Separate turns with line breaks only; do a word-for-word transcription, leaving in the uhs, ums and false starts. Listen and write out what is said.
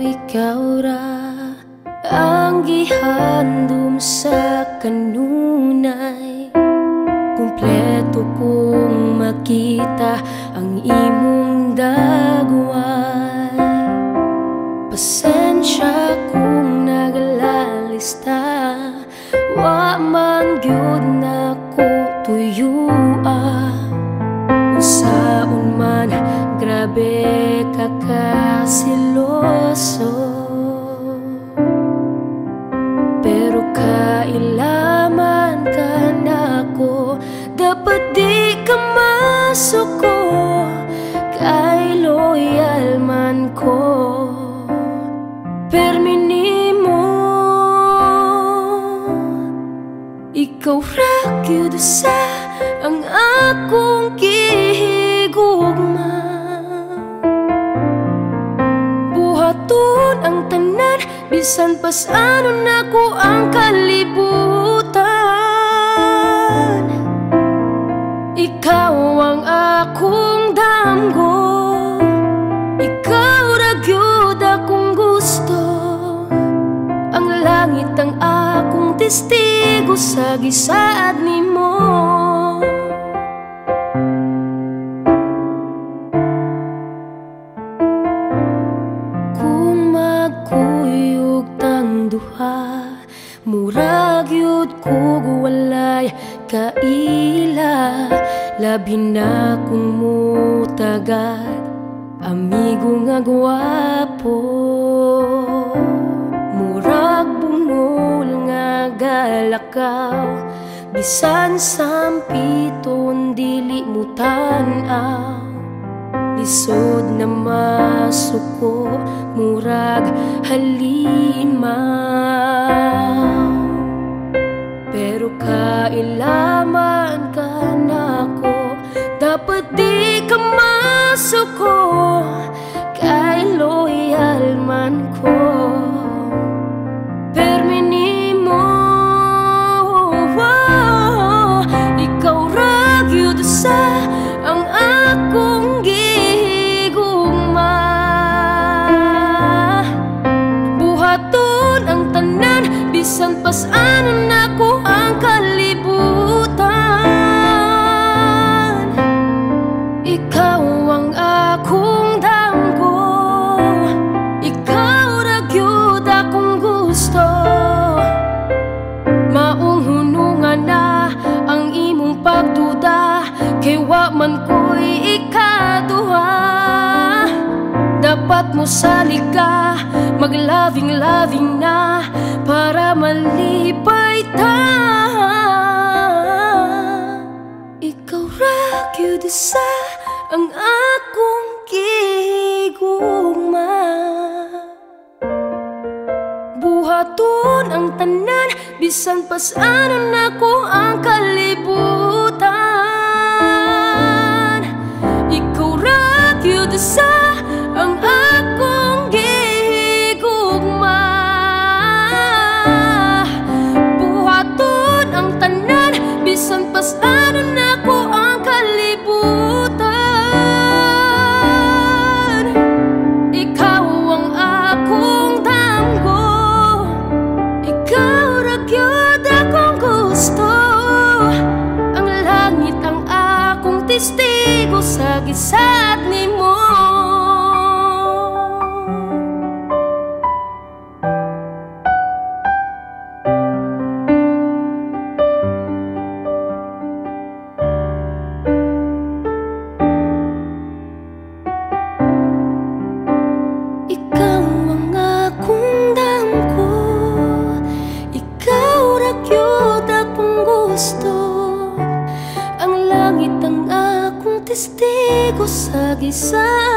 ikaw ra ang gihandom sa kanunay. Kumpleto kong makita ang imong dagway. Pasensya kung naglalista, wa man gyud nako tuyua. Unsaon man grabe ka kasiloso, pero kailaman ka nako, dapat di ka masuko. Kay loyal man ko, perminimo ikaw ra gyud sa ang akong gihigugma. Buhaton ang tanan, bisan pa saan nako ang kalibutan. Ikaw ang akong damgo, ikaw ra gyud akong gusto. Ang langit ang akong testigo sa gisaad nimo. Murag yud ko walay kaila, labi na kung mutagad amigo nga gwapo. Murag bungol nga galakaw, bisan sampiton dili mo tan-aw. Lisod na masuko, murag halimaw. Pero kailaman ka nako, dapat di ka masuko. Kay loyal man ko, perminimo. Wow, ikaw ra gyud sa ang akong gihigugma. Buhaton ang tanan, bisan pa saan nako ang kalibutan. Ikaw ang akong damgo, ikaw ra gyud akong gusto. Maong hunungan na ang imong pagduda, kay wa man ko'y ikaduha. Dapat mo salika, maglaving-laving na para malipay ta. Ikaw ra gyud sa ang akong gihigugma. Buhaton ang tanan, bisan pa saan nako ang kalibutan. Ikaw ra gyud sa ang akong gihigugma. Buhaton ang tanan, bisan pa saan nako ang kalibutan. Ikaw ang akong damgo, ikaw ra gyud akong gusto. Ang langit ang akong testigo sa gisaad nimo. Ang langit ang akong testigo sa gisaad